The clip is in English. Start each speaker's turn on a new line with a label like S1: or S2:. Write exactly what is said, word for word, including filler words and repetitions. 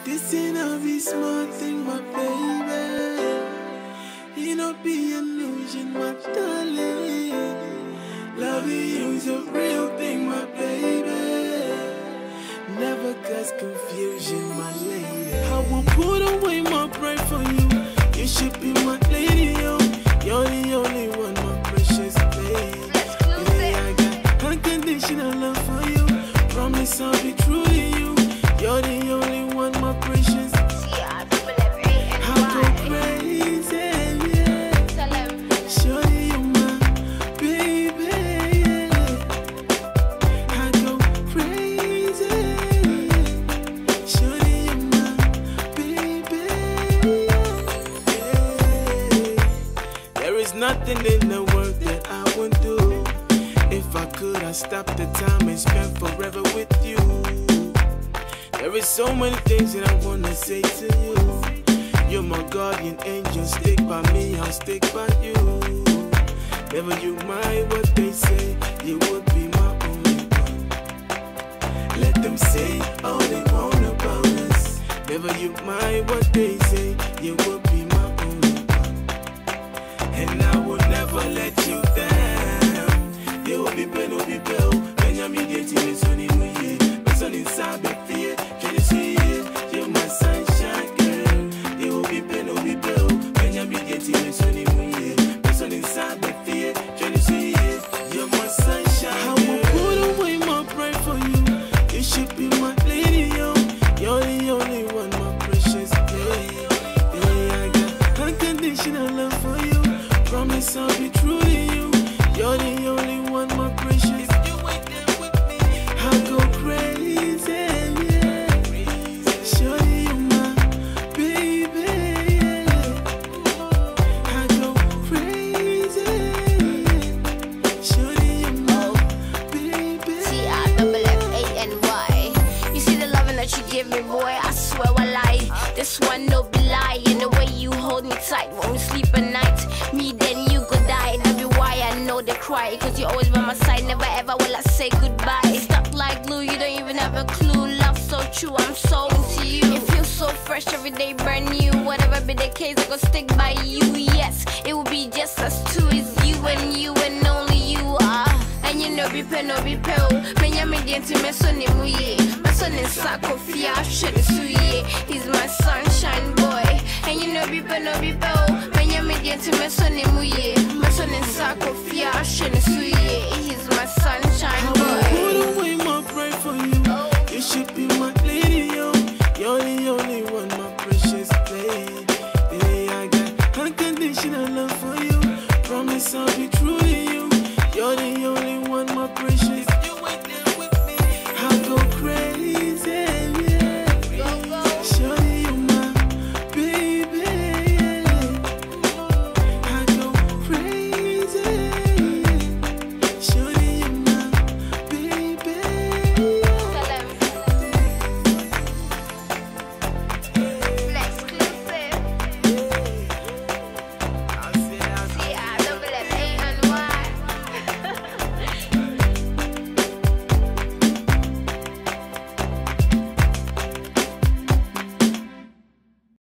S1: This ain't a be smart thing, my baby. You know be illusion, my darling. Loving you's a real thing, my baby. Never cause confusion, my lady. I will put away my pride for you. You should be my lady, yo. You're the only one, my precious baby. Yeah, I got unconditional love for you. Promise I'll be true to you. You're the only one, my precious. I'll go crazy, yeah. Show you my baby, yeah. I go crazy, show you my baby, yeah. There is nothing in the world that I wouldn't do. If I could, I'd stop the time and spend forever with you. There is so many things that I wanna say to you. You're my guardian angel, stick by me, I'll stick by you. Never you mind what they say, you would be my only one. Let them say all they want about us. Never you mind what they say, you would be my only one. And I will never let you down. You will be better, will be better. When you're mediating, it's only me, it's only inside me. You're my sunshine girl. You will be better, will be better. When you're mediating, it's only me, it's only inside me. You're my sunshine. I will put away my pride for you. You should be my lady, yo. You're the only one, my precious baby. Yeah, I got unconditional love for you. Promise I'll be true to you. You're the only one, my precious. If you ain't there with me, I'll go crazy, yeah. Show you my baby, yeah. I go crazy, show you my baby.
S2: T I double F A N Y. You see the loving that you give me, boy, I swear I lie. This one no be lie. And the way you hold me tight when we sleep at night. Me then you could die. That be why I know they cry. Cause you're always by my side, never ever will I say goodbye. Stuck like glue, you don't even have a clue. Love so true, I'm so into you. It feels so fresh, every day brand new. Whatever be the case, I go stick by you. Yes, it will be just us two. It's you and you and only you are. And you know be pen no be pill. Men ya me dient to me son him we. My son is sako fia shouldn't suye. He's my sunshine boy. And you know be pen no be pill. Men ya me dient to me son him we. My son is sako fia shouldn't suye. He's my sunshine boy.
S1: I will put away my pride for you. You should be